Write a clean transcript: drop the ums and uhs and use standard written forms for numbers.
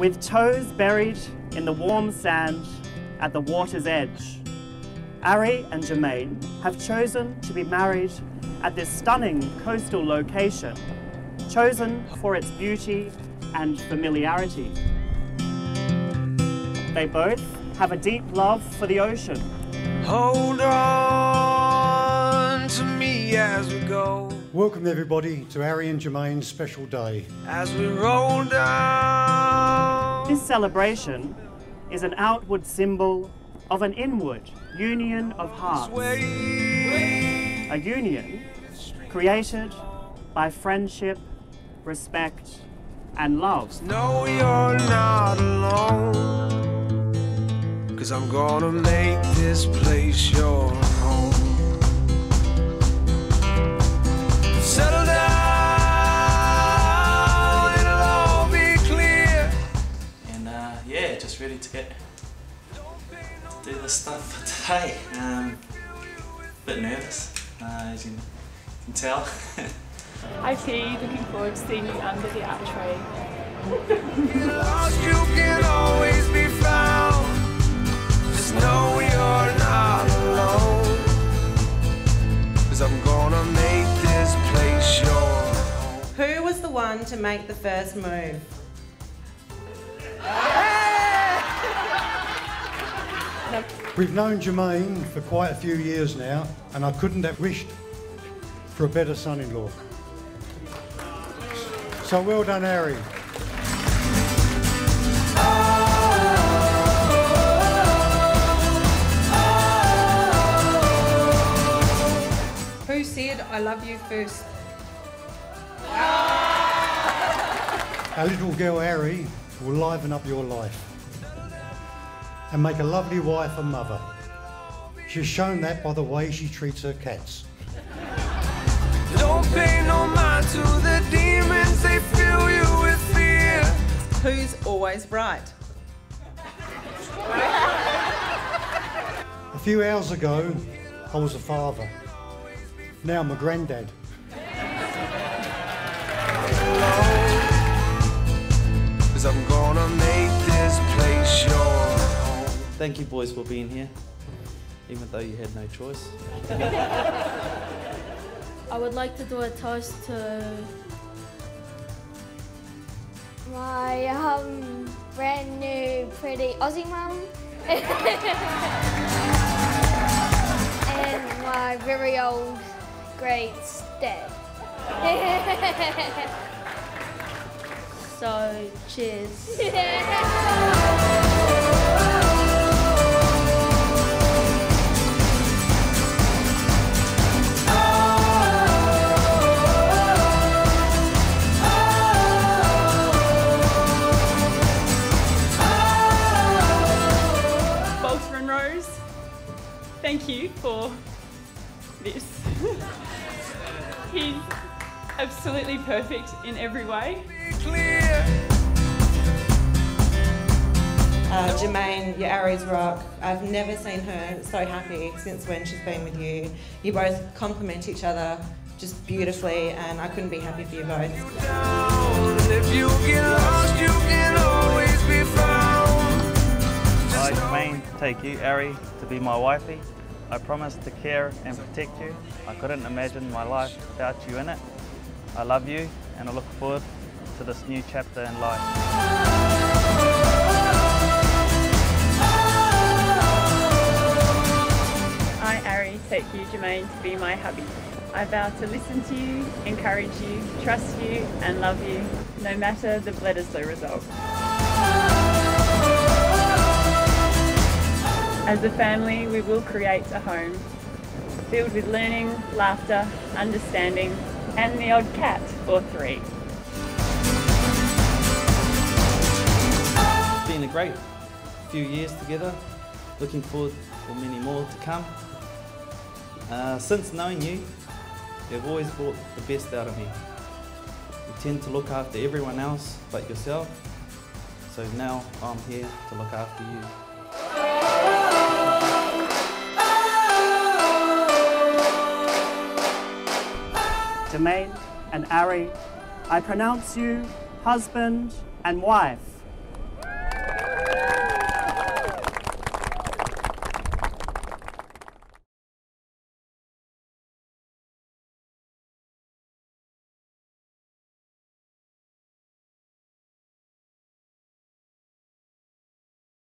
With toes buried in the warm sand at the water's edge, Ari and Jermaine have chosen to be married at this stunning coastal location, chosen for its beauty and familiarity. They both have a deep love for the ocean. Hold on to me as we go. Welcome everybody to Ari and Jermaine's special day. As we roll down. This celebration is an outward symbol of an inward union of hearts. A union created by friendship, respect, and love. No, you're not alone. 'Cause I'm gonna make this place your home. Settle down, it'll all be clear. And yeah, just ready to do this stuff for today. Bit nervous, as you can tell. Hi T, looking forward to seeing you under the archway. Lost, you can always be found. Just know you're not alone. 'Cause I'm gonna make this place your home. Who was the one to make the first move? We've known Jermaine for quite a few years now, and I couldn't have wished for a better son-in-law. So well done, Ari. Who said I love you first? Our little girl Ari will liven up your life and make a lovely wife and mother. She's shown that by the way she treats her cats. Don't pay no mind to the demons, they fill you with fear. Who's always right? A few hours ago, I was a father. Now I'm a granddad. 'Cause I'm gonna make this place your home. Thank you boys for being here, even though you had no choice. I would like to do a toast to my brand new pretty Aussie mum and my very old great dad. So cheers. Thank you for this. He's absolutely perfect in every way. Jermaine, you're Ari's rock. I've never seen her so happy since when she's been with you. You both complement each other just beautifully, and I couldn't be happy for you both. If you get lost, you can always be found. I, Jermaine, take you, Ari, to be my wifey. I promise to care and protect you. I couldn't imagine my life without you in it. I love you and I look forward to this new chapter in life. I, Ari, take you, Jermaine, to be my hubby. I vow to listen to you, encourage you, trust you and love you, no matter the Bledisloe result. As a family, we will create a home filled with learning, laughter, understanding, and the odd cat or three. It's been a great few years together. Looking forward for many more to come. Since knowing you, you've always brought the best out of me. You tend to look after everyone else but yourself, so now I'm here to look after you. Jermaine and Ari, I pronounce you husband and wife.